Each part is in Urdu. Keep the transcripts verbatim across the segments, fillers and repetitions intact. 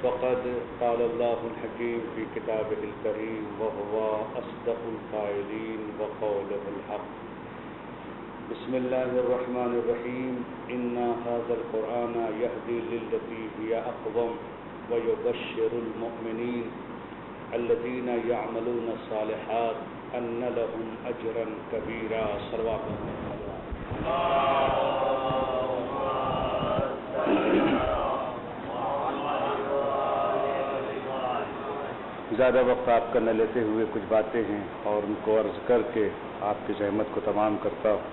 فقد قال الله الحكيم في كتابه الكريم وهو أصدق القائلين وقوله الحق. بسم الله الرحمن الرحيم. إن هذا القرآن يهدي للتي هي أقوم ويبشر المؤمنين الذين يعملون الصالحات أن لهم أجرا كبيرا. صلوات زیادہ وقت آپ کا نہ لیتے ہوئے کچھ باتیں ہیں اور ان کو عرض کر کے آپ کی زحمت کو تمام کرتا ہوں.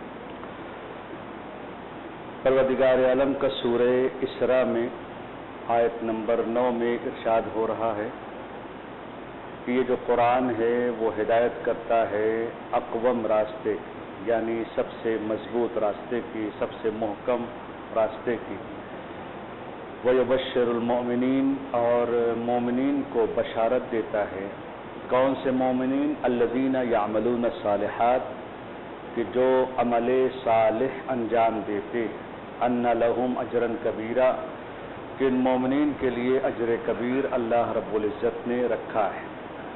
پروردگار عالم کا سورہ اسراء میں آیت نمبر نو میں ارشاد ہو رہا ہے کہ یہ جو قرآن ہے وہ ہدایت کرتا ہے اقوم راستے، یعنی سب سے مضبوط راستے کی، سب سے محکم راستے کی. وَيُبَشِّرُ الْمُؤْمِنِينَ، اور مومنین کو بشارت دیتا ہے. کون سے مومنین؟ الَّذِينَ يَعْمَلُونَ الصَّالِحَاتِ، کہ جو عمل صالح انجام دیتے. أَنَّ لَهُمْ أَجْرًا كَبِيرًا، کہ ان مومنین کے لیے اجر کبیر اللہ رب العزت نے رکھا ہے.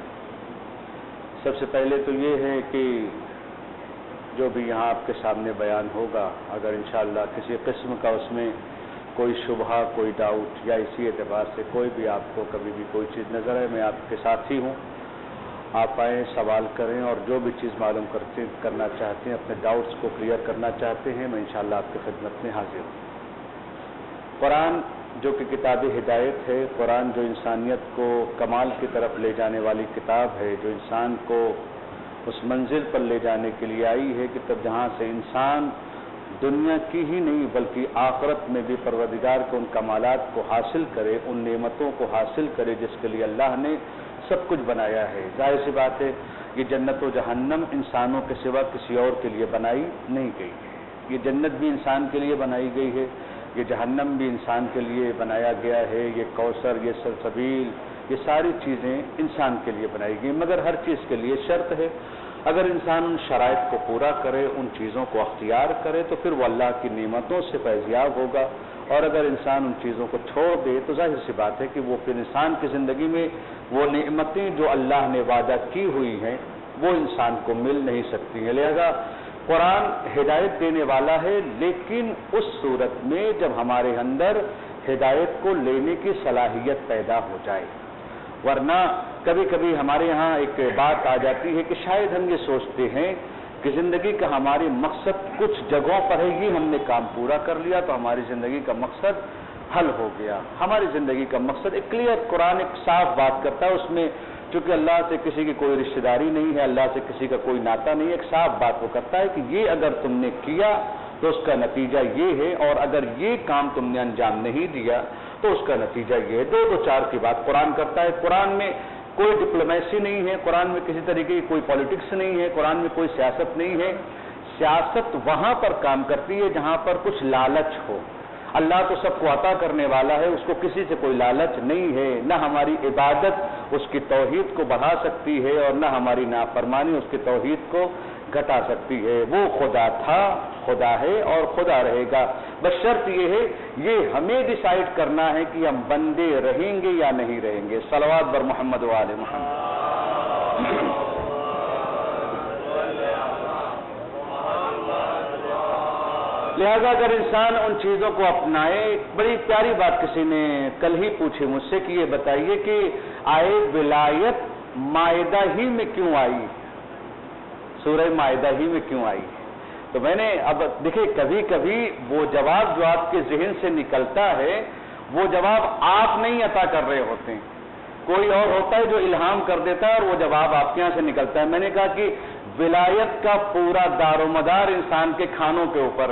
سب سے پہلے تو یہ ہے کہ جو بھی یہاں آپ کے سامنے بیان ہوگا، اگر انشاءاللہ کسی قسم کا اس میں کوئی شبہہ، کوئی ڈاؤٹ یا اسی اعتبار سے کوئی بھی آپ کو کبھی بھی کوئی چیز نظر آئے، میں آپ کے ساتھ ہی ہوں. آپ آئیں، سوال کریں، اور جو بھی چیز معلوم کرتے کرنا چاہتے ہیں، اپنے ڈاؤٹس کو کلیئر کرنا چاہتے ہیں، میں انشاءاللہ آپ کی خدمت میں حاضر ہوں. قرآن جو کہ کتاب ہدایت ہے، قرآن جو انسانیت کو کمال کی طرف لے جانے والی کتاب ہے، جو انسان کو اس منزل پر لے جانے کے لیے آئی ہے کہ تب جہاں سے انسان دنیا کی ہی نہیں بلکہ آخرت میں بھی پروردگار کے ان کمالات کو حاصل کرے، ان نعمتوں کو حاصل کرے جس کے لیے اللہ نے سب کچھ بنایا ہے. ظاہر سی بات ہے یہ جنت و جہنم انسانوں کے سوا کسی اور کے لیے بنائی نہیں گئی ہے. یہ جنت بھی انسان کے لیے بنائی گئی ہے، یہ جہنم بھی انسان کے لیے بنایا گیا ہے. یہ کوثر، یہ سلسبیل، یہ ساری چیزیں انسان کے لیے بنائی گئی، مگر ہر چیز کے لیے شرط ہے. اگر انسان ان شرائط کو پورا کرے، ان چیزوں کو اختیار کرے، تو پھر وہ اللہ کی نعمتوں سے فیضیاب ہوگا. اور اگر انسان ان چیزوں کو چھوڑ دے تو ظاہر سی بات ہے کہ وہ پھر انسان کی زندگی میں وہ نعمتیں جو اللہ نے وعدہ کی ہوئی ہیں وہ انسان کو مل نہیں سکتی ہیں. لہذا قرآن ہدایت دینے والا ہے، لیکن اس صورت میں جب ہمارے اندر ہدایت کو لینے کی صلاحیت پیدا ہو جائے. ورنہ کبھی کبھی ہمارے ہاں ایک بات آ جاتی ہے کہ شاید ہم یہ سوچتے ہیں کہ زندگی کا ہمارے مقصد کچھ جگہوں پر ہے، ہی ہم نے کام پورا کر لیا تو ہماری زندگی کا مقصد حل ہو گیا. ہماری زندگی کا مقصد ایک کلیئر، قرآن ایک صاف بات کرتا ہے. اس میں چونکہ اللہ سے کسی کی کوئی رشتہ داری نہیں ہے، اللہ سے کسی کا کوئی ناطہ نہیں ہے، ایک صاف بات وہ کرتا ہے کہ یہ اگر تم نے کیا تو اس کا نتیجہ یہ ہے، اور اگر یہ کام تم نے انجام نہیں دیا تو اس کا نتیجہ یہ ہے. دو دو چار کی بات قرآن کرتا ہے. قرآن میں کوئی ڈپلومیسی نہیں ہے، قرآن میں کسی طریقے کی کوئی پالیٹکس نہیں ہے، قرآن میں کوئی سیاست نہیں ہے. سیاست وہاں پر کام کرتی ہے جہاں پر کچھ لالچ ہو. اللہ تو سب کو عطا کرنے والا ہے، اس کو کسی سے کوئی لالچ نہیں ہے. نہ ہماری عبادت اس کی توحید کو بڑھا سکتی ہے اور نہ ہماری نافرمانی اس کی توحید کو گھٹا سکتی ہے. وہ خدا تھا، خدا ہے اور خدا رہے گا. بس شرط یہ ہے، یہ ہمیں ڈیسائیڈ کرنا ہے کہ ہم بندے رہیں گے یا نہیں رہیں گے. صلوات بر محمد و آل محمد. لہذا اگر انسان ان چیزوں کو اپنائے، بڑی پیاری بات کسی نے کل ہی پوچھی مجھ سے کہ یہ بتائیے کہ آئے ولایت مائدہ ہی میں کیوں آئی، سورہ مائدہ ہی میں کیوں آئی؟ تو میں نے اب دیکھیں کبھی کبھی وہ جواب جو آپ کے ذہن سے نکلتا ہے وہ جواب آپ نہیں عطا کر رہے ہوتے ہیں، کوئی اور ہوتا ہے جو الہام کر دیتا ہے اور وہ جواب آپ کے یہاں سے نکلتا ہے. میں نے کہا کہ ولایت کا پورا دار و مدار انسان کے کھانوں کے اوپر.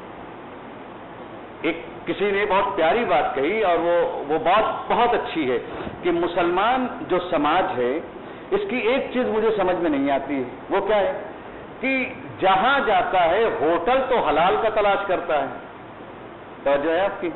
ایک کسی نے بہت پیاری بات کہی اور وہ وہ بات بہت اچھی ہے کہ مسلمان جو سماج ہے اس کی ایک چیز مجھے سمجھ میں نہیں آتی ہے. وہ کیا ہے کہ جہاں جاتا ہے ہوٹل تو حلال کا تلاش کرتا ہے. توجہ ہے آپ کی؟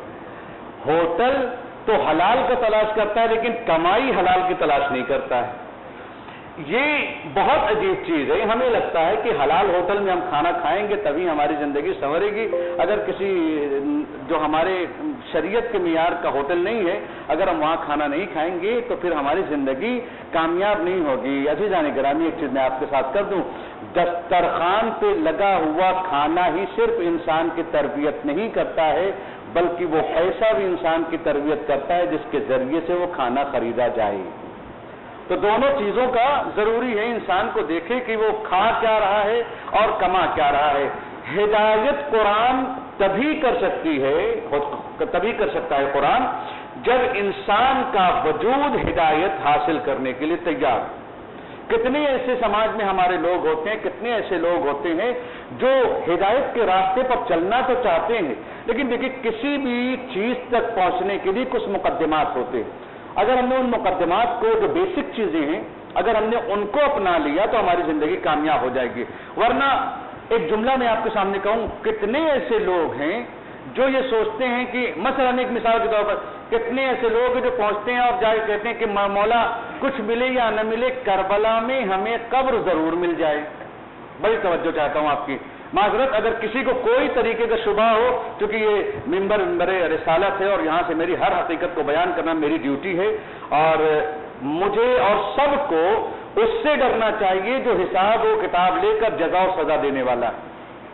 ہوٹل تو حلال کا تلاش کرتا ہے لیکن کمائی حلال کی تلاش نہیں کرتا ہے. یہ بہت عجیب چیز ہے. ہمیں لگتا ہے کہ حلال ہوٹل میں ہم کھانا کھائیں گے تبھی ہماری زندگی سنورے گی. اگر کسی جو ہمارے شریعت کے معیار کا ہوٹل نہیں ہے, اگر ہم وہاں کھانا نہیں کھائیں گے تو پھر ہماری زندگی کامیاب نہیں ہوگی. عزیزان گرامی, ایک چیز میں آپ کے ساتھ کر دوں, دسترخوان پہ لگا ہوا کھانا ہی صرف انسان کی تربیت نہیں کرتا ہے, بلکہ وہ پیسہ بھی انسان کی تربیت کرتا ہے جس کے ذریعے سے وہ کھانا خریدا جائے. تو دونوں چیزوں کا ضروری ہے انسان کو دیکھے کہ وہ کھا کیا رہا ہے اور کما کیا رہا ہے. ہدایت قرآن تبھی کر سکتی ہے تبھی کر سکتا ہے قرآن جب انسان کا وجود ہدایت حاصل کرنے کے لیے تیار. کتنے ایسے سماج میں ہمارے لوگ ہوتے ہیں, کتنے ایسے لوگ ہوتے ہیں جو ہدایت کے راستے پر چلنا تو چاہتے ہیں, لیکن دیکھیے کسی بھی چیز تک پہنچنے کے لیے کچھ مقدمات ہوتے ہیں. اگر ہم نے ان مقدمات کو, جو بیسک چیزیں ہیں, اگر ہم نے ان کو اپنا لیا تو ہماری زندگی کامیاب ہو جائے گی. ورنہ ایک جملہ میں آپ کے سامنے کہوں, کتنے ایسے لوگ ہیں جو یہ سوچتے ہیں کہ مثلا ایک مثال کے طور پر کتنے ایسے لوگ جو پہنچتے ہیں اور جا کے کہتے ہیں کہ مولا کچھ ملے یا نہ ملے, کربلا میں ہمیں قبر ضرور مل جائے. بڑی توجہ چاہتا ہوں آپ کی. معذرت, اگر کسی کو کوئی طریقے کا شبہ ہو, چونکہ یہ ممبر ممبر رسالت ہے اور یہاں سے میری ہر حقیقت کو بیان کرنا میری ڈیوٹی ہے, اور مجھے اور سب کو اس سے ڈرنا چاہیے جو حساب و کتاب لے کر جزا و سزا دینے والا ہے.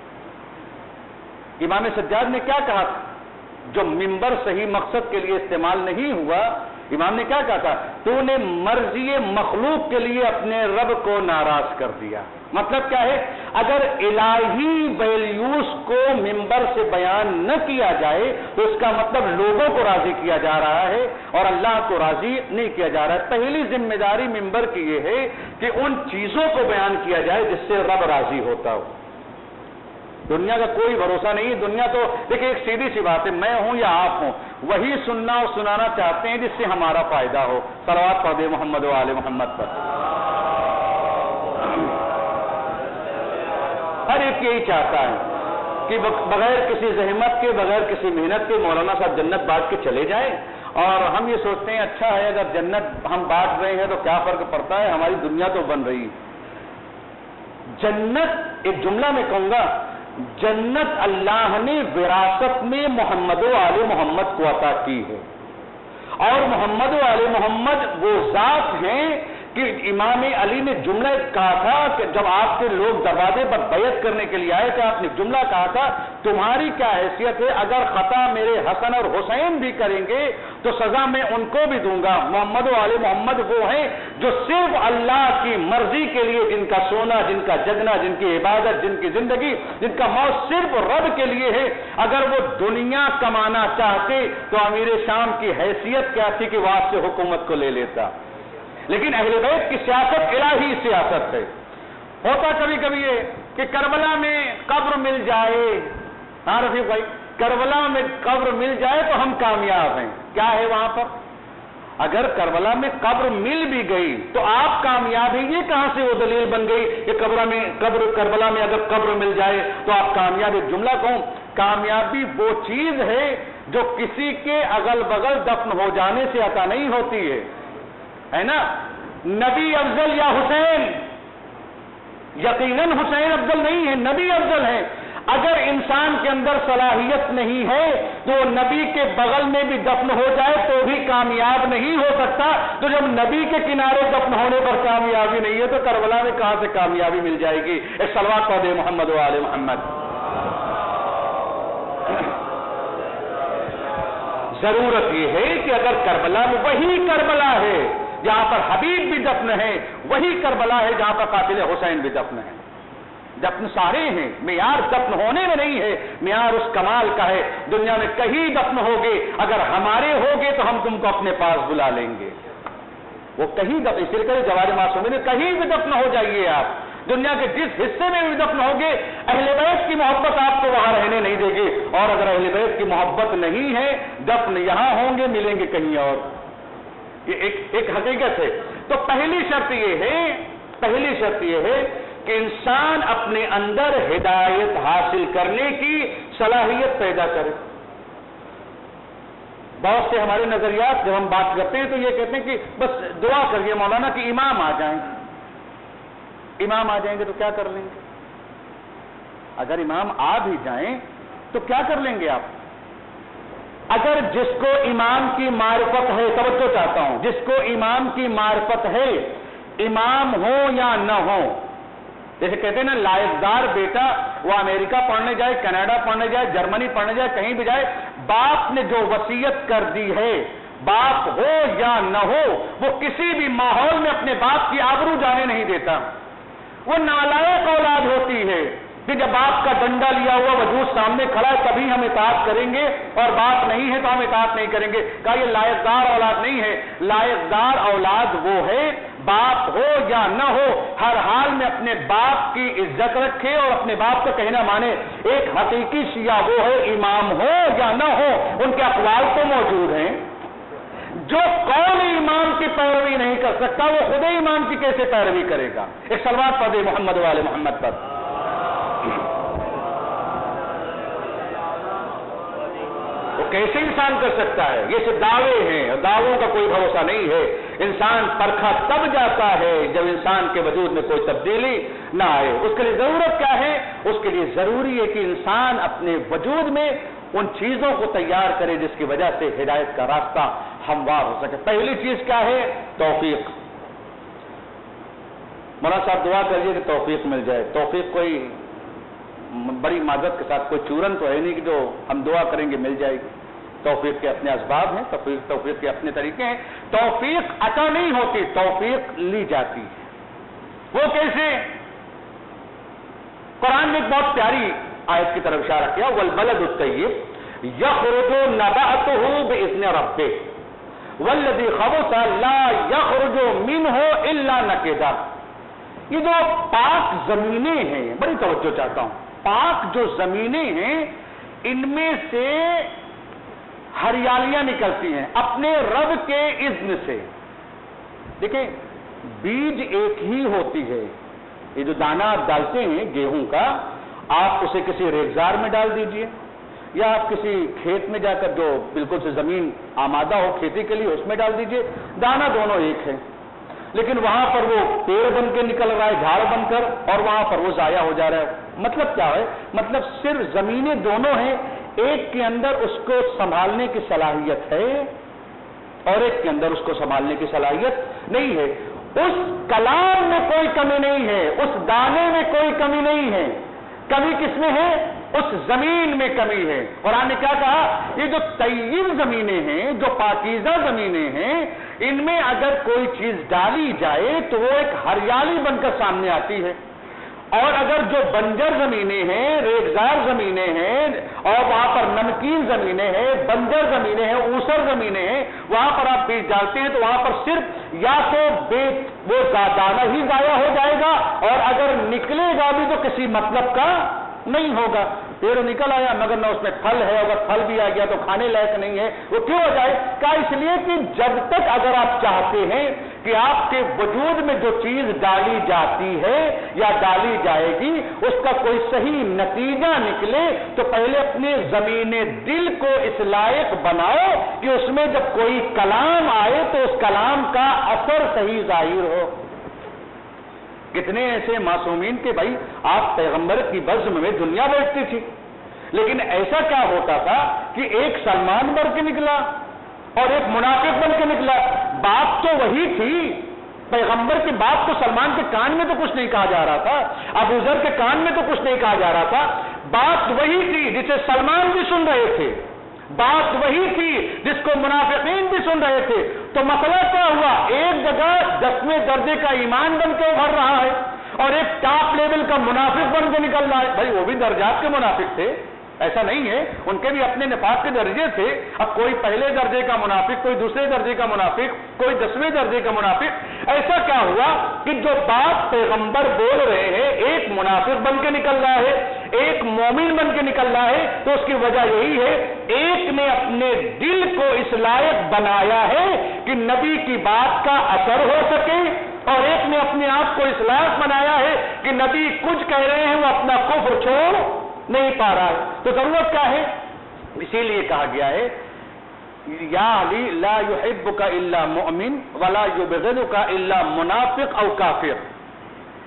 امام سجاد نے کیا کہا تھا جو ممبر صحیح مقصد کے لیے استعمال نہیں ہوا؟ امام نے کیا کہا تھا, تو نے مرضی مخلوق کے لیے اپنے رب کو ناراض کر دیا. مطلب کیا ہے, اگر الہی ویلیوز کو ممبر سے بیان نہ کیا جائے تو اس کا مطلب لوگوں کو راضی کیا جا رہا ہے اور اللہ کو راضی نہیں کیا جا رہا ہے. پہلی ذمہ داری ممبر کی یہ ہے کہ ان چیزوں کو بیان کیا جائے جس سے رب راضی ہوتا ہو. دنیا کا کوئی بھروسہ نہیں. دنیا تو دیکھیں ایک سیدھی سی بات ہے, میں ہوں یا آپ ہوں, وہی سننا اور سنانا چاہتے ہیں جس سے ہمارا فائدہ ہو. صلوات پڑھ دے محمد و آل محمد پر. ہر ایک یہی چاہتا ہے کہ بغیر کسی زحمت کے, بغیر کسی محنت کے مولانا صاحب جنت بانٹ کے چلے جائیں, اور ہم یہ سوچتے ہیں اچھا ہے اگر جنت ہم بانٹ رہے ہیں تو کیا فرق پڑتا ہے, ہماری دنیا تو بن رہی. جنت, ایک جملہ میں کہوں گا, جنت اللہ نے وراثت میں محمد و آل محمد کو عطا کی ہے, اور محمد و آل محمد وہ ذات ہیں کہ امام علی نے جملہ کہا تھا کہ جب آپ کے لوگ دروازے پر بیعت کرنے کے لیے آئے تھے, آپ نے جملہ کہا تھا تمہاری کیا حیثیت ہے, اگر خطا میرے حسن اور حسین بھی کریں گے تو سزا میں ان کو بھی دوں گا. محمد و آل محمد وہ ہیں جو صرف اللہ کی مرضی کے لیے, جن کا سونا, جن کا جگنا, جن کی عبادت, جن کی زندگی, جن کا موت صرف رب کے لیے ہے. اگر وہ دنیا کمانا چاہتے تو امیر شام کی حیثیت کیا تھی کہ وہ آپ سے حکومت کو لے لیتا. لیکن اہل بیت کی سیاست الہی سیاست ہے. ہوتا کبھی کبھی یہ کہ کربلا میں قبر مل جائے, ہاں رفیق بھائی, کربلا میں قبر مل جائے تو ہم کامیاب ہیں. کیا ہے وہاں پر, اگر کربلا میں قبر مل بھی گئی تو آپ کامیاب ہیں. یہ کہاں سے وہ دلیل بن گئی کہ قبر میں قبر کربلا میں اگر قبر مل جائے تو آپ کامیاب. ایک جملہ کہوں, کامیابی وہ چیز ہے جو کسی کے اگل بغل دفن ہو جانے سے عطا نہیں ہوتی ہے, ہے نا. نبی افضل یا حسین, یقیناً حسین افضل نہیں ہے, نبی افضل ہے. اگر انسان کے اندر صلاحیت نہیں ہے تو وہ نبی کے بغل میں بھی دفن ہو جائے تو بھی کامیاب نہیں ہو سکتا. تو جب نبی کے کنارے دفن ہونے پر کامیابی نہیں ہے تو کربلا میں کہاں سے کامیابی مل جائے گی. ایک صلوات پڑھ دے محمد و آل محمد. ضرورت یہ ہے کہ اگر کربلا میں, وہی کربلا ہے جہاں پر حبیب بھی دفن ہے, وہی کربلا ہے جہاں پر قاتل حسین بھی دفن ہے. دفن سارے ہیں, معیار دفن ہونے میں نہیں ہے, معیار اس کمال کا ہے. دنیا میں کہیں دفن ہوگے, اگر ہمارے ہوگے تو ہم تم کو اپنے پاس بلا لیں گے. وہ کہیں دفن, اس لیے جوار معصومین میں کہیں بھی دفن ہو جائیے آپ, دنیا کے جس حصے میں بھی دفن ہوگے, اہل بیت کی محبت آپ کو وہاں رہنے نہیں دے گی. اور اگر اہل بیت کی محبت نہیں ہے, دفن یہاں ہوں گے, ملیں گے کہیں اور. یہ ایک ایک حقیقت ہے. تو پہلی شرط یہ ہے, پہلی شرط یہ ہے کہ انسان اپنے اندر ہدایت حاصل کرنے کی صلاحیت پیدا کرے. بہت سے ہمارے نظریات جب ہم بات کرتے ہیں تو یہ کہتے ہیں کہ بس دعا کریے مولانا کہ امام آ جائیں. امام آ جائیں گے تو کیا کر لیں گے؟ اگر امام آ بھی جائیں تو کیا کر لیں گے آپ؟ اگر جس کو امام کی معرفت ہے، توجہ چاہتا ہوں، جس کو امام کی معرفت ہے، امام ہو یا نہ ہو، جیسے کہتے ہیں نا لائقدار بیٹا وہ امریکہ پڑھنے جائے، کینیڈا پڑھنے جائے، جرمنی پڑھنے جائے، کہیں بھی جائے، باپ نے جو وصیت کر دی ہے، باپ ہو یا نہ ہو، وہ کسی بھی ماحول میں اپنے باپ کی آبرو جانے نہیں دیتا۔ وہ نالائق اولاد ہوتی ہے کہ جب باپ کا ڈنڈا لیا ہوا وجود سامنے کھڑا ہے تبھی ہم اطاعت کریں گے، اور باپ نہیں ہے تو ہم اطاعت نہیں کریں گے۔ کہا یہ لائقدار اولاد نہیں ہے، لائقدار اولاد وہ ہے باپ ہو یا نہ ہو، ہر حال میں اپنے باپ کی عزت رکھے اور اپنے باپ کا کہنا مانے۔ ایک حقیقی شیعہ وہ ہے امام ہو یا نہ ہو، ان کے اقوال تو موجود ہیں۔ جو قول امام کی پیروی نہیں کر سکتا وہ خود امام کی کیسے پیروی کرے گا؟ ایک صلوات پڑھ دے محمد والے محمد پر۔ وہ کیسے انسان کر سکتا ہے؟ یہ صرف دعوے ہیں، دعووں کا کوئی بھروسہ نہیں ہے۔ انسان پرکھا تب جاتا ہے جب انسان کے وجود میں کوئی تبدیلی نہ آئے۔ اس کے لیے ضرورت کیا ہے؟ اس کے لیے ضروری ہے کہ انسان اپنے وجود میں ان چیزوں کو تیار کرے جس کی وجہ سے ہدایت کا راستہ ہموار ہو سکے۔ پہلی چیز کیا ہے؟ توفیق۔ مولانا صاحب دعا کریے کہ توفیق مل جائے۔ توفیق کوئی بڑی معذرت کے ساتھ کوئی چورن تو ہے نہیں کہ جو ہم دعا کریں گے مل جائے گی۔ توفیق کے اپنے اسباب ہیں، توفیق توفیق کے اپنے طریقے ہیں۔ توفیق عطا نہیں ہوتی، توفیق لی جاتی ہے۔ وہ کیسے؟ قرآن نے ایک بہت پیاری آیت کی طرف اشارہ کیا، والبلد الطیب یخرج نباتہ باذن ربہ والذی خبث لا یخرج منہ الا نکدا۔ یہ جو پاک زمینیں ہیں، بڑی توجہ چاہتا ہوں، پاک جو زمینیں ہیں ان میں سے ہریالیاں نکلتی ہیں اپنے رب کے اذن سے۔ دیکھیں بیج ایک ہی ہوتی ہے، یہ جو دانہ آپ ڈالتے ہیں گیہوں کا، آپ اسے کسی ریگزار میں ڈال دیجئے یا آپ کسی کھیت میں جا کر جو بالکل سے زمین آمادہ ہو کھیتی کے لیے اس میں ڈال دیجئے، دانہ دونوں ایک ہے، لیکن وہاں پر وہ پیڑ بن کے نکل رہا ہے جھاڑ بن کر، اور وہاں پر وہ ضائع ہو جا رہا ہے۔ مطلب کیا ہے؟ مطلب صرف زمینیں دونوں ہیں، ایک کے اندر اس کو سنبھالنے کی صلاحیت ہے اور ایک کے اندر اس کو سنبھالنے کی صلاحیت نہیں ہے۔ اس کلام میں کوئی کمی نہیں ہے، اس دانے میں کوئی کمی نہیں ہے، کمی کس میں ہے؟ اس زمین میں کمی ہے۔ قرآن نے کیا کہا؟ یہ جو طیب زمینیں ہیں، جو پاکیزہ زمینیں ہیں، ان میں اگر کوئی چیز ڈالی جائے تو وہ ایک ہریالی بن کر سامنے آتی ہے، اور اگر جو بنجر زمینیں ہیں، ریگزار زمینیں ہیں، اور وہاں پر نمکین زمینیں ہیں، بنجر زمینیں ہیں، اوسر زمینیں ہیں، وہاں پر آپ بیج ڈالتے ہیں تو وہاں پر صرف یا تو بیج وہ دانہ ہی ضائع ہو جائے گا، اور اگر نکلے گا بھی تو کسی مطلب کا نہیں ہوگا۔ پیڑ نکل آیا مگر نہ اس میں پھل ہے، اگر پھل بھی آ گیا تو کھانے لائق نہیں ہے، وہ کیوں ہو جائے گا؟ اس لیے کہ جب تک اگر آپ چاہتے ہیں کہ آپ کے وجود میں جو چیز ڈالی جاتی ہے یا ڈالی جائے گی اس کا کوئی صحیح نتیجہ نکلے تو پہلے اپنے زمین دل کو اس لائق بناؤ کہ اس میں جب کوئی کلام آئے تو اس کلام کا اثر صحیح ظاہر ہو۔ کتنے ایسے معصومین کے بھائی آپ پیغمبر کی بزم میں دنیا بیٹھتی تھی، لیکن ایسا کیا ہوتا تھا کہ ایک سلمان بن کے نکلا اور ایک منافق بن کے نکلا، بات تو وہی تھی، پیغمبر کی بات تو سلمان کے کان میں تو کچھ نہیں کہا جا رہا تھا، ابو ذر کے کان میں تو کچھ نہیں کہا جا رہا تھا، بات وہی تھی جسے سلمان بھی سن رہے تھے، بات وہی تھی جس کو منافقین بھی سن رہے تھے۔ تو مسئلہ کیا ہوا؟ ایک جگہ دسویں درجے کا ایمان بن کے ابھر رہا ہے اور ایک ٹاپ لیول کا منافق بن کے نکل رہا ہے۔ بھائی وہ بھی درجات کے منافق تھے، ایسا نہیں ہے، ان کے بھی اپنے نفاق کے درجے تھے۔ اب کوئی پہلے درجے کا منافق، کوئی دوسرے درجے کا منافق، کوئی دسویں درجے کا منافق۔ ایسا کیا ہوا کہ جو بات پیغمبر بول رہے ہیں ایک منافق بن کے نکل رہا ہے، ایک مومن بن کے نکل رہا ہے، تو اس کی وجہ یہی ہے ایک نے اپنے دل کو اس لائق بنایا ہے کہ نبی کی بات کا اثر ہو سکے، اور ایک نے اپنے آپ کو اس لائق بنایا ہے کہ نبی کچھ کہہ رہے ہیں وہ اپنا کفر چھوڑ نہیں پا رہا ہے۔ تو ضرورت کیا ہے؟ اسی لیے کہا گیا ہے یا علی لا یحبک الا مؤمن ولا یبغضک الا منافق او کافر۔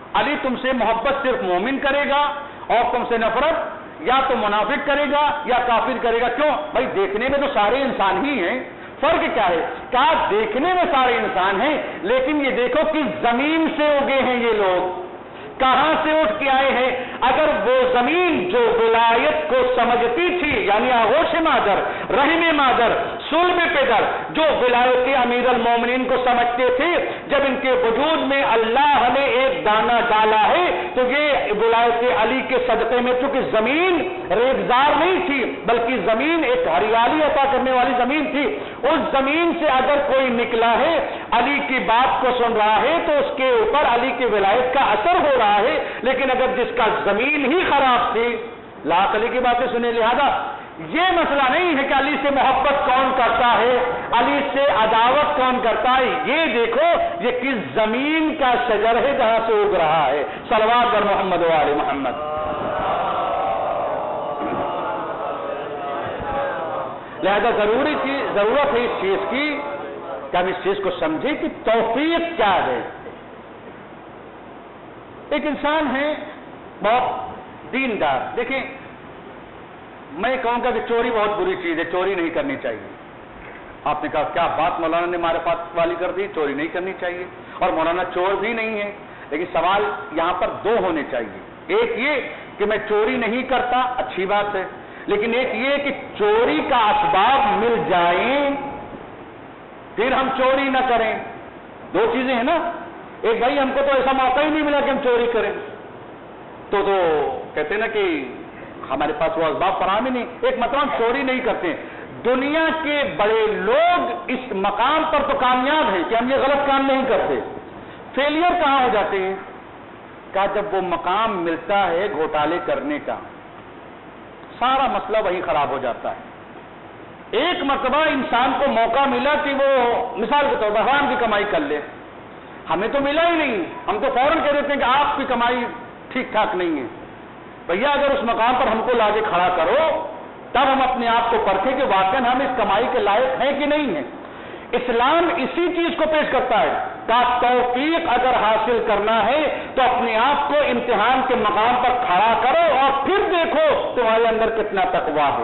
علی تم سے محبت صرف مومن کرے گا اور تم سے نفرت یا تو منافق کرے گا یا کافر کرے گا. کیوں بھائی؟ دیکھنے میں تو سارے انسان ہی ہیں. فرق کیا ہے؟ کیا دیکھنے میں سارے انسان ہیں، لیکن یہ دیکھو کہ زمین سے اگے ہیں یہ لوگ، کہاں سے اٹھ کے آئے ہیں. اگر وہ زمین جو ولایت کو سمجھتی تھی، یعنی آغوش مادر، رحم مادر، صلب پدر، جو ولایت امیر المومنین کو سمجھتے تھے، جب ان کے وجود میں اللہ نے ایک دانہ ڈالا ہے تو یہ ولایت علی کے صدقے میں، چونکہ زمین ریگزار نہیں تھی بلکہ زمین ایک ہریالی عطا کرنے والی زمین تھی، اس زمین سے اگر کوئی نکلا ہے، علی کی بات کو سن رہا ہے تو اس کے اوپر علی کی ولایت کا اثر ہو رہا ہے. لیکن اگر جس کا زمین ہی خراب تھی، لاکھ علی کی باتیں سنے. لہذا یہ مسئلہ نہیں ہے کہ علی سے محبت کون کرتا ہے، علی سے عداوت کون کرتا ہے. یہ دیکھو یہ کس زمین کا شجر ہے جہاں سے اگ رہا ہے. صلوات بر محمد و آل محمد. لہذا ضروری چیز ضرورت ہے اس چیز کی کہ ہم اس چیز کو سمجھیں کہ توفیق کیا ہے. ایک انسان ہے بہت دیندار. دیکھیں میں کہوں گا کہ چوری بہت بری چیز ہے، چوری نہیں کرنی چاہیے. آپ نے کہا کیا بات مولانا نے معرفت والی کر دی، چوری نہیں کرنی چاہیے. اور مولانا چور بھی نہیں ہے، لیکن سوال یہاں پر دو ہونے چاہیے. ایک یہ کہ میں چوری نہیں کرتا، اچھی بات ہے، لیکن ایک یہ کہ چوری کا اسباب مل جائیں پھر ہم چوری نہ کریں. دو چیزیں ہیں نا. ایک بھائی ہم کو تو ایسا موقع ہی نہیں ملا کہ ہم چوری کریں، تو تو کہتے ہیں نا کہ ہمارے پاس وہ اسباب فراہم ہی نہیں. ایک مطلب ہم چوری نہیں کرتے. دنیا کے بڑے لوگ اس مقام پر تو کامیاب ہیں کہ ہم یہ غلط کام نہیں کرتے. فیلئر کہاں ہو جاتے ہیں؟ کہ جب وہ مقام ملتا ہے گھوٹالے کرنے کا، سارا مسئلہ وہی خراب ہو جاتا ہے. ایک مرتبہ انسان کو موقع ملا کہ وہ مثال کے طور پر حرام کی کمائی کر لے. ہمیں تو ملا ہی نہیں، ہم تو فوراً کہہ دیتے ہیں کہ آپ کی کمائی ٹھیک ٹھاک نہیں ہے. بھیا اگر اس مقام پر ہم کو لا کے کھڑا کرو تب ہم اپنے آپ کو پرکھیں کہ واقعی ہم اس کمائی کے لائق ہیں کہ نہیں ہیں. اسلام اسی چیز کو پیش کرتا ہے کہ توفیق اگر حاصل کرنا ہے تو اپنے آپ کو امتحان کے مقام پر کھڑا کرو اور پھر دیکھو تمہارے اندر کتنا تقویٰ ہے.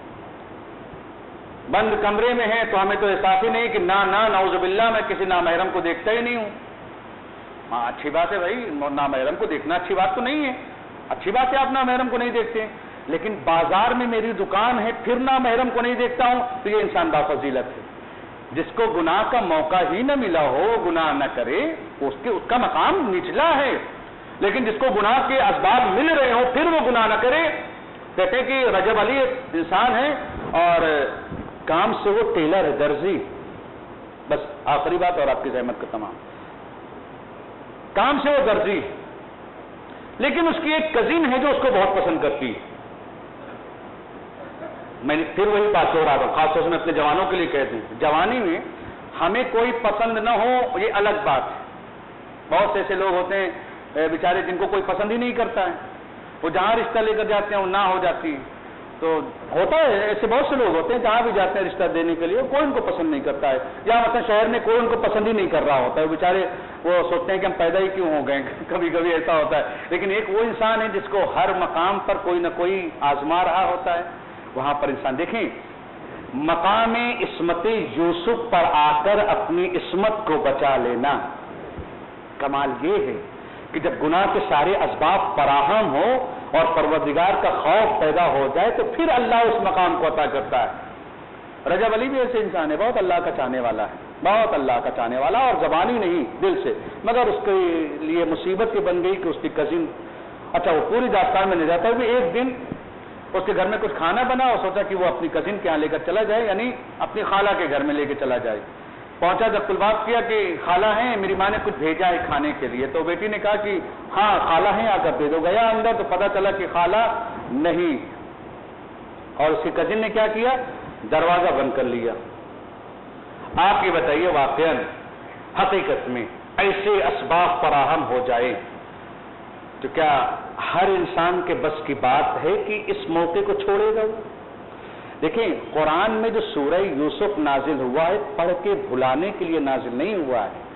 بند کمرے میں ہیں تو ہمیں تو احساس ہی نہیں کہ نہ نہ نعوذ باللہ میں کسی نامحرم کو دیکھتا ہی نہیں ہوں. ہاں اچھی بات ہے بھائی، نامحرم کو دیکھنا اچھی بات تو نہیں ہے، اچھی بات ہے آپ نامحرم کو نہیں دیکھتے ہیں، لیکن بازار میں میری دکان ہے پھر نامحرم کو نہیں دیکھتا ہوں تو یہ انسان بافضیلت ہے. جس کو گناہ کا موقع ہی نہ ملا ہو گناہ نہ کرے، اس کے اس کا مقام نچلا ہے. لیکن جس کو گناہ کے اسباب مل رہے ہوں پھر وہ گناہ نہ کرے. کہتے ہیں کہ رجب علی ایک انسان ہے اور کام سے وہ ٹیلر ہے، درزی. بس آخری بات اور آپ کی زحمت کا تمام. کام سے وہ درزی، لیکن اس کی ایک کزن ہے جو اس کو بہت پسند کرتی ہے. میں نے پھر وہی بات ہو رہا تھا، خاص طور سے میں اپنے جوانوں کے لیے کہہ دوں، جوانی میں ہمیں کوئی پسند نہ ہو یہ الگ بات ہے. بہت سے ایسے لوگ ہوتے ہیں بیچارے جن کو کوئی پسند ہی نہیں کرتا ہے، وہ جہاں رشتہ لے کر جاتے ہیں وہ نہ ہو جاتی ہے. تو ہوتا ہے ایسے بہت سے لوگ ہوتے ہیں جہاں بھی جاتے ہیں رشتہ دینے کے لیے کوئی ان کو پسند نہیں کرتا ہے، یا مثلا شہر میں کوئی ان کو پسند ہی نہیں کر رہا ہوتا ہے. بیچارے وہ سوچتے ہیں کہ ہم پیدا ہی کیوں ہو گئے. کبھی کبھی ایسا ہوتا ہے. لیکن ایک وہ انسان ہے جس کو ہر مقام پر کوئی نہ کوئی آزما رہا ہوتا ہے. وہاں پر انسان دیکھیں مقام عصمت یوسف پر آ کر اپنی عصمت کو بچا لینا. کمال یہ ہے کہ جب گناہ کے سارے اسباب فراہم ہو اور پروردگار کا خوف پیدا ہو جائے تو پھر اللہ اس مقام کو عطا کرتا ہے. رجب علی بھی ایسے انسان ہے، بہت اللہ کا چاہنے والا ہے، بہت اللہ کا چاہنے والا، اور زبانی نہیں دل سے. مگر اس کے لیے مصیبت یہ بن گئی کہ اس کی کزن، اچھا وہ پوری داستان میں نہیں جاتا بھی، ایک دن اس کے گھر میں کچھ کھانا بنا اور سوچا کہ وہ اپنی کزن کے یہاں لے کر چلا جائے، یعنی اپنی خالہ کے گھر میں لے کے چلا جائے. پہنچا جب کل بات کیا کہ خالہ ہیں، میری ماں نے کچھ بھیجا ہے کھانے کے لیے. تو بیٹی نے کہا کہ ہاں خالہ ہیں، آ کر دے دو. گیا اندر تو پتہ چلا کہ خالہ نہیں، اور اس کی کزن نے کیا کیا، دروازہ بند کر لیا. آپ یہ بتائیے واقعاً حقیقت میں ایسے اسباب فراہم ہو جائے تو کیا ہر انسان کے بس کی بات ہے کہ اس موقع کو چھوڑے گا؟ دیکھیں قرآن میں جو سورہ یوسف نازل ہوا ہے پڑھ کے بھلانے کے لیے نازل نہیں ہوا ہے.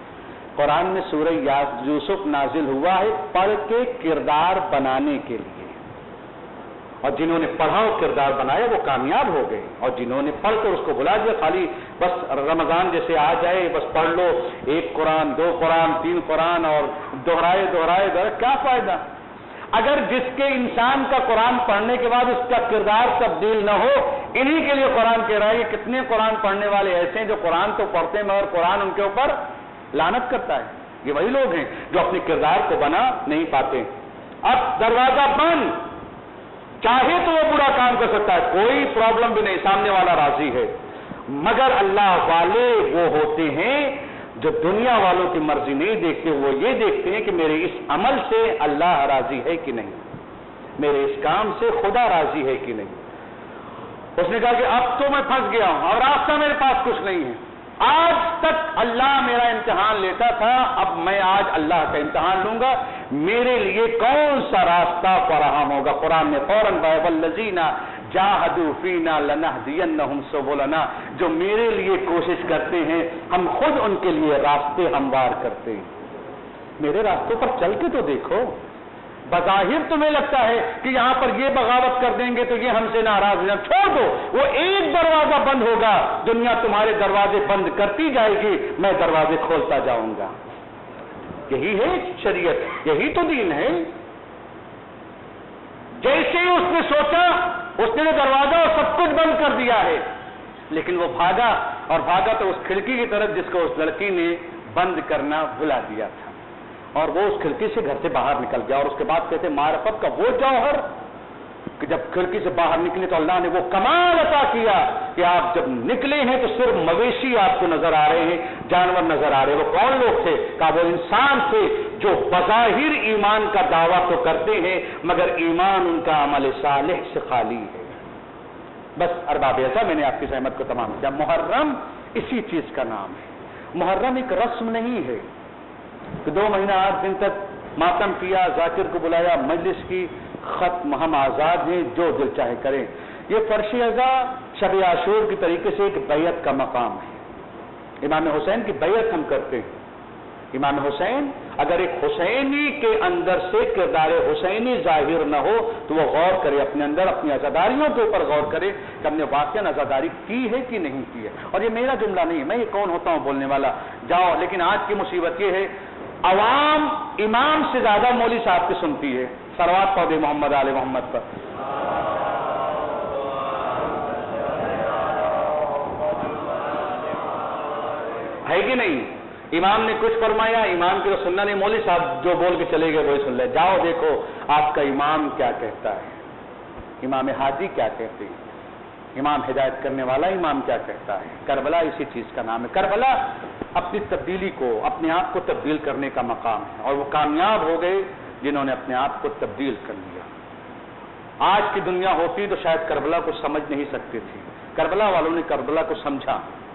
قرآن میں سورہ یوسف نازل ہوا ہے پڑھ کے کردار بنانے کے لیے، اور جنہوں نے پڑھا اور کردار بنایا وہ کامیاب ہو گئے، اور جنہوں نے پڑھ کر اس کو بلا دیا خالی بس رمضان جیسے آ جائے بس پڑھ لو ایک قرآن دو قرآن تین قرآن اور دہرائے دہرائے دہرائے، کیا فائدہ؟ اگر جس کے انسان کا قرآن پڑھنے کے بعد اس کا کردار تبدیل نہ ہو، انہی کے لیے قرآن کہہ رہا ہے کہ کتنے قرآن پڑھنے والے ایسے ہیں جو قرآن تو پڑھتے ہیں مگر قرآن ان کے اوپر لعنت کرتا ہے۔ یہ وہی لوگ ہیں جو اپنے کردار کو بنا نہیں پاتے۔ اب دروازہ بند، چاہے تو وہ برا کام کر سکتا ہے، کوئی پرابلم بھی نہیں، سامنے والا راضی ہے، مگر اللہ والے وہ ہوتے ہیں جو دنیا والوں کی مرضی نہیں دیکھتے، وہ یہ دیکھتے ہیں کہ میرے اس عمل سے اللہ راضی ہے کہ نہیں، میرے اس کام سے خدا راضی ہے کہ نہیں۔ اس نے کہا کہ اب تو میں پھنس گیا ہوں اور راستہ میرے پاس کچھ نہیں ہے، آج تک اللہ میرا امتحان لیتا تھا، اب میں آج اللہ کا امتحان لوں گا، میرے لیے کون سا راستہ فراہم ہوگا؟ قرآن نے فوراً والذین جاہدوا فینا لنہدینہم سبلنا، جو میرے لیے کوشش کرتے ہیں ہم خود ان کے لیے راستے ہموار کرتے ہیں۔ میرے راستوں پر چل کے تو دیکھو، بظاہر تمہیں لگتا ہے کہ یہاں پر یہ بغاوت کر دیں گے تو یہ ہم سے ناراض ہیں، چھوڑ دو، وہ ایک دروازہ بند ہوگا، دنیا تمہارے دروازے بند کرتی جائے گی، میں دروازے کھولتا جاؤں گا۔ یہی ہے شریعت، یہی تو دین ہے۔ جیسے ہی اس نے سوچا اس نے دروازہ اور سب کچھ بند کر دیا ہے، لیکن وہ بھاگا اور بھاگا تو اس کھڑکی کی طرف جس کو اس لڑکی نے بند کرنا بھلا دیا تھا، اور وہ اس کھڑکی سے گھر سے باہر نکل گیا۔ اور اس کے بعد کہتے معرفت کا وہ جوہر کہ جب کھڑکی سے باہر نکلے تو اللہ نے وہ کمال عطا کیا کہ آپ جب نکلے ہیں تو صرف مویشی آپ کو نظر آ رہے ہیں، جانور نظر آ رہے ہیں۔ وہ کون لوگ تھے؟ کہا وہ انسان تھے جو بظاہر ایمان کا دعویٰ تو کرتے ہیں مگر ایمان ان کا عمل صالح سے خالی ہے۔ بس ارباب ایسا میں نے آپ کی زحمت کو تمام کیا۔ محرم اسی چیز کا نام ہے۔ محرم ایک رسم نہیں ہے کہ دو مہینہ آٹھ دن تک ماتم کیا، ذاکر کو بلایا، مجلس کی، ختم، ہم آزاد ہیں، جو دل چاہے کریں۔ یہ فرش ازا شب عاشور کی طریقے سے ایک بیعت کا مقام ہے۔ امام حسین کی بیعت ہم کرتے ہیں۔ امام حسین اگر ایک حسینی کے اندر سے کردار حسینی ظاہر نہ ہو تو وہ غور کرے اپنے اندر، اپنی عزاداریوں کے اوپر غور کرے کہ ہم نے واقعاً عزاداری کی ہے کہ نہیں کی ہے۔ اور یہ میرا جملہ نہیں ہے، میں یہ کون ہوتا ہوں بولنے والا، جاؤ۔ لیکن آج کی مصیبت یہ ہے عوام امام سے زیادہ مولوی صاحب کی سنتی ہے۔ صلوات پڑھ دے محمد آل محمد پر۔ ہے کہ نہیں؟ امام نے کچھ فرمایا، امام کی تو سننا نہیں، مولوی صاحب جو بول کے چلے گئے وہی سن لے۔ جاؤ دیکھو آپ کا امام کیا کہتا ہے، امام ہادی کیا کہتے ہیں، امام ہدایت کرنے والا امام کیا کہتا ہے۔ کربلا اسی چیز کا نام ہے۔ کربلا اپنی تبدیلی کو، اپنے آپ کو تبدیل کرنے کا مقام ہے، اور وہ کامیاب ہو گئے جنہوں نے اپنے آپ کو تبدیل کر لیا۔ آج کی دنیا ہوتی تو شاید کربلا کو سمجھ نہیں سکتی تھی، کربلا والوں نے کربلا کو سمجھا۔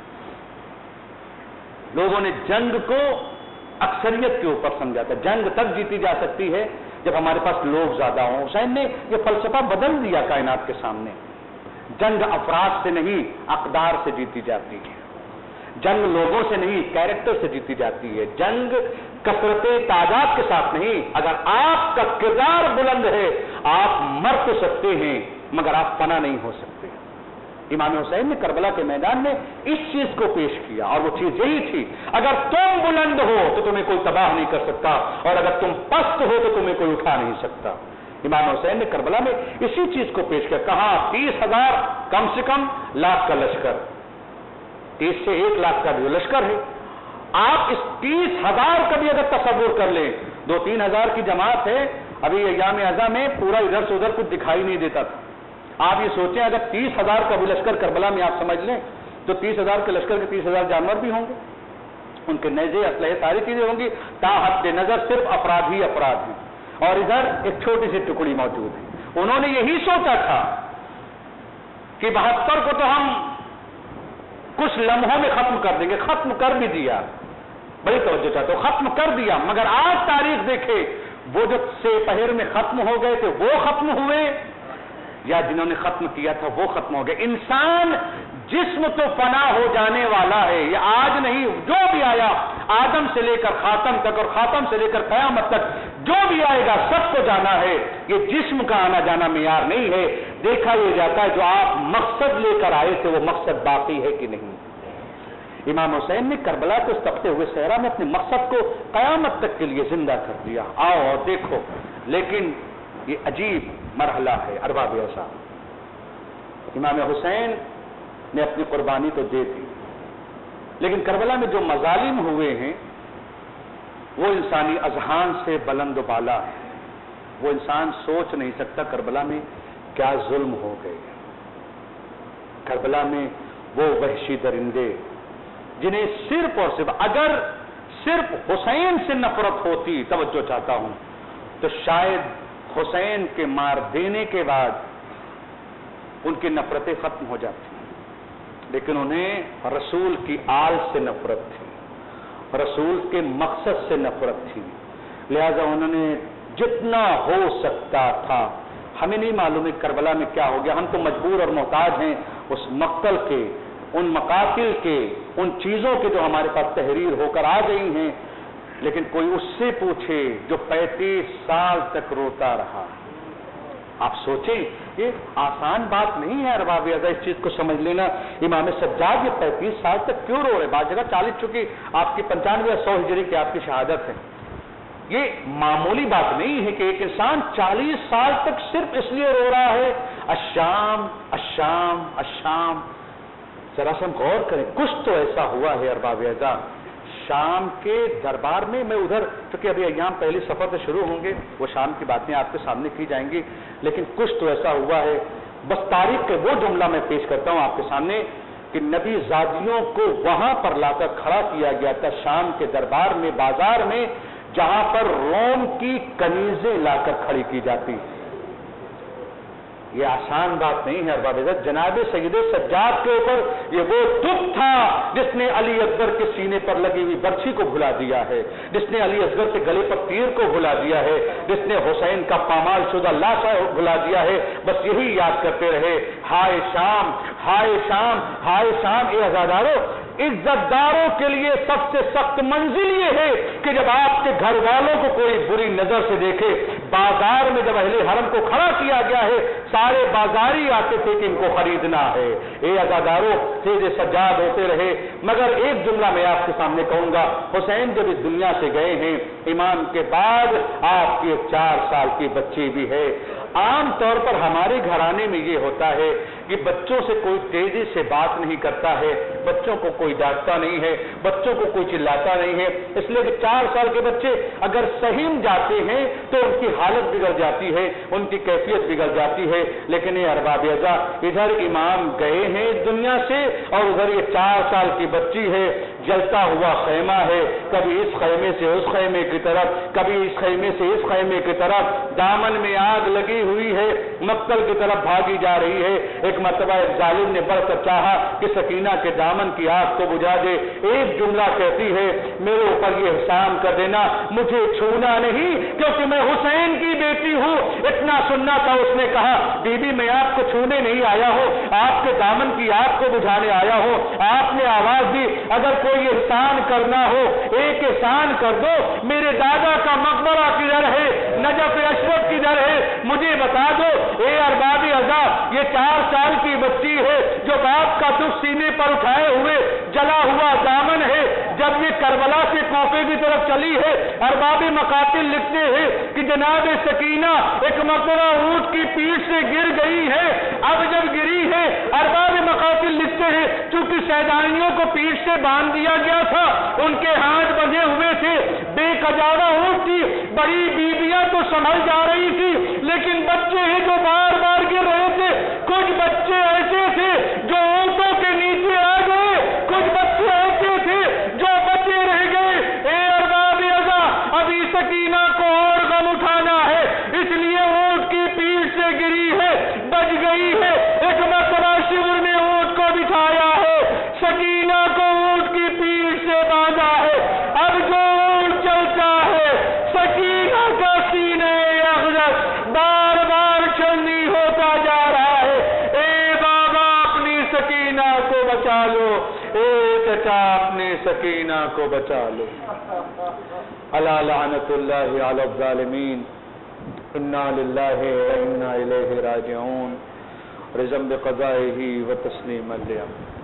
لوگوں نے جنگ کو اکثریت کے اوپر سمجھا تھا۔ جنگ تک جیتی جا سکتی ہے جب ہمارے پاس لوگ زیادہ ہوں۔ حسین نے یہ فلسفہ بدل دیا کائنات کے سامنے۔ جنگ افراد سے نہیں، اقدار سے جیتی جاتی ہے۔ جنگ لوگوں سے نہیں، کیریکٹر سے جیتی جاتی ہے۔ جنگ کثرت تعداد کے ساتھ نہیں، اگر آپ کا کردار بلند ہے آپ مر تو سکتے ہیں مگر آپ فنا نہیں ہو سکتے۔ امام حسین نے کربلا کے میدان میں اس چیز کو پیش کیا، اور وہ چیز یہی تھی اگر تم بلند ہو تو تمہیں کوئی تباہ نہیں کر سکتا، اور اگر تم پست ہو تو تمہیں کوئی اٹھا نہیں سکتا۔ امام حسین نے کربلا میں اسی چیز کو پیش کیا۔ کہاں تیس ہزار کم سے کم لاکھ کا لشکر، تیس سے ایک لاکھ کا جو لشکر ہے، آپ اس تیس ہزار کا بھی اگر تصور کر لیں، دو تین ہزار کی جماعت ہے۔ ابھی ایام ازا میں پورا ادھر سے ادھر کچھ دکھائی نہیں دیتا تھا۔ آپ یہ سوچیں اگر تیس ہزار کا بھی لشکر کربلا میں آپ سمجھ لیں تو تیس ہزار کے لشکر کے تیس ہزار جانور بھی ہوں گے، ان کے نیزے، اسلحے، ساری چیزیں ہوں گی، تا حد نظر صرف افراد ہی افراد ہیں، اور ادھر ایک چھوٹی سی ٹکڑی موجود ہے۔ انہوں نے یہی سوچا تھا کہ بہتر کو تو ہم کچھ لمحوں میں ختم کر دیں گے، ختم کر بھی دیا، بڑی توجہ چاہتے ہو، ختم کر دیا، مگر آج تاریخ دیکھے وہ جو سے پہر میں ختم ہو گئے تھے وہ ختم ہوئے یا جنہوں نے ختم کیا تھا وہ ختم ہو گئے. انسان جسم تو فنا ہو جانے والا ہے، یہ آج نہیں، جو بھی آیا آدم سے لے کر خاتم تک اور خاتم سے لے کر قیامت تک جو بھی آئے گا سب کو جانا ہے. یہ جسم کا آنا جانا معیار نہیں ہے. دیکھا یہ جاتا ہے جو آپ مقصد لے کر آئے تھے وہ مقصد باقی ہے کہ نہیں. امام حسین نے کربلا کو اس تپتے ہوئے صحرا میں اپنے مقصد کو قیامت تک کے لیے زندہ کر دیا. آؤ اور دیکھو. لیکن یہ عجیب مرحلہ ہے ارباب ایسا. امام حسین نے اپنی قربانی تو دے دی، لیکن کربلا میں جو مظالم ہوئے ہیں وہ انسانی اذہان سے بلند و بالا ہے. وہ انسان سوچ نہیں سکتا کربلا میں کیا ظلم ہو گئے. کربلا میں وہ وحشی درندے جنہیں صرف اور صرف اگر صرف حسین سے نفرت ہوتی، توجہ چاہتا ہوں، تو شاید حسین کے مار دینے کے بعد ان کی نفرتیں ختم ہو جاتی، لیکن انہیں رسول کی آل سے نفرت تھی، رسول کے مقصد سے نفرت تھی. لہذا انہوں نے جتنا ہو سکتا تھا، ہمیں نہیں معلوم ہے کربلا میں کیا ہو گیا، ہم تو مجبور اور محتاج ہیں اس مقتل کے، ان مقاتل کے، ان چیزوں کے جو ہمارے پاس تحریر ہو کر آ گئی ہیں. لیکن کوئی اس سے پوچھے جو پینتیس سال تک روتا رہا. آپ سوچیں یہ آسان بات نہیں ہے ارباب اعضاء، اس چیز کو سمجھ لینا. امام سجاد یہ پینتیس سال تک کیوں رو رہے؟ بعض جگہ چالیس، چونکہ آپ کی پنچانوے یا سو ہجری کی آپ کی شہادت ہے. یہ معمولی بات نہیں ہے کہ ایک انسان چالیس سال تک صرف اس لیے رو رہا ہے الشام الشام الشام. ذرا سے ہم غور کریں، کچھ تو ایسا ہوا ہے ارباب اعضاء. شام کے دربار میں، میں ادھر چونکہ ابھی ایام پہلی سفر سے شروع ہوں گے، وہ شام کی باتیں آپ کے سامنے کی جائیں گی، لیکن کچھ تو ایسا ہوا ہے. بس تاریخ کے وہ جملہ میں پیش کرتا ہوں آپ کے سامنے کہ نبی زادیوں کو وہاں پر لا کر کھڑا کیا گیا تھا شام کے دربار میں، بازار میں، جہاں پر روم کی کنیزیں لا کر کھڑی کی جاتی. یہ آسان بات نہیں ہے ارباب اعضاء. جناب سید سجاد کے اوپر یہ وہ دکھ تھا جس نے علی اصغر کے سینے پر لگی ہوئی برچھی کو بھلا دیا ہے، جس نے علی اصغر کے گلے پر تیر کو بھلا دیا ہے، جس نے حسین کا پامال شدہ لاشا بھلا دیا ہے. بس یہی یاد کرتے رہے، ہائے شام ہائے شام ہائے شام. اے عزادارو، عزت داروں کے لیے سب سے سخت منزل یہ ہے کہ جب آپ کے گھر والوں کو کوئی بری نظر سے دیکھے. بازار میں جب اہل حرم کو کھڑا کیا گیا ہے سارے بازاری آتے تھے کہ ان کو خریدنا ہے. اے عزادارو، سید سجاد ہوتے رہے. مگر ایک جملہ میں آپ کے سامنے کہوں گا، حسین جب اس دنیا سے گئے ہیں امام کے بعد آپ کی ایک چار سال کی بچی بھی ہے. عام طور پر ہمارے گھرانے میں یہ ہوتا ہے کہ بچوں سے کوئی تیزی سے بات نہیں کرتا ہے، بچوں کو کوئی ڈانٹتا نہیں ہے، بچوں کو کوئی چلاتا نہیں ہے. اس لیے کہ چار سال کے بچے اگر سہیم جاتے ہیں تو ان کی حالت بگڑ جاتی ہے، ان کی کیفیت بگڑ جاتی ہے. لیکن یہ ارباب اعضاء، ادھر امام گئے ہیں دنیا سے اور ادھر یہ چار سال کی بچی ہے. جلتا ہوا خیمہ ہے، کبھی اس خیمے سے اس خیمے کی طرف، کبھی اس خیمے سے اس خیمے کی طرف. دامن میں آگ لگی ہوئی ہے، مقتل کی طرف بھاگی جا رہی ہے. ایک مرتبہ ایک ظالم نے بڑھ کر چاہا کہ سکینہ کے دامن کی آگ کو بجھا دے. ایک جملہ کہتی ہے، میرے اوپر یہ احسان کر دینا، مجھے چھونا نہیں کیونکہ میں حسین کی بیٹی ہوں. اتنا سننا تھا. اس نے کہا، بی بی میں آپ کو چھونے نہیں آیا ہوں، آپ کے دامن کی آگ کو بجھانے آیا ہوں. آپ نے آواز دی، اگر کوئی احسان کرنا ہو ایک احسان کر دو. میرے دادا کا مقبرہ کدھر ہے؟ نجف اشرف کدھر ہے؟ مجھے بتا دو. اے ارباب اعضاء، یہ چار سال کی بچی ہے جو باپ کا دکھ سینے پر اٹھائے ہوئے جلا ہوا دامن ہے. جب یہ کربلا سے کوفے کی طرف چلی ہے، ارباب مقاتل لکھتے ہیں کہ جناب سکینہ ایک مرتبہ اونٹ کی پیٹھ سے گر گئی ہے. اب جب گری ہے، ارباب مقاتل لکھتے ہیں چونکہ سیدانیوں کو پیٹھ سے باندھ دیا گیا تھا، ان کے ہاتھ بندھے ہوئے تھے. بے کجاوا اونٹ تھی، بڑی بیویاں تو سنبھل جا رہی تھی، لیکن بچے ہیں جو بار بار گر رہے تھے. کچھ بچے ایسے تھے جو اونٹوں کے نیچے آ گئے، کچھ بچے ایسے تھے جو بچے رہ گئے. اے ارباب اعضاء، ابھی سکینہ کو اور غم اٹھانا ہے، اس لیے اونٹ کی پیٹھ سے گری ہے، بچ گئی ہے. ایک مرتبہ شیور نے اونٹ کو بٹھایا ہے، سکینہ کو اونٹ کی پیٹھ سے باندھا ہے. اب جو اونٹ چلتا ہے، سکینہ کا سینہ اخضر بار بار چندی ہوتا جا رہا بچا اپنی سکینہ کو بچا لو. الا لعنت اللہ علی الظالمین انا للہ و انا الیہ راجعون. رضا بقضائہ و تسلیما لامرہ.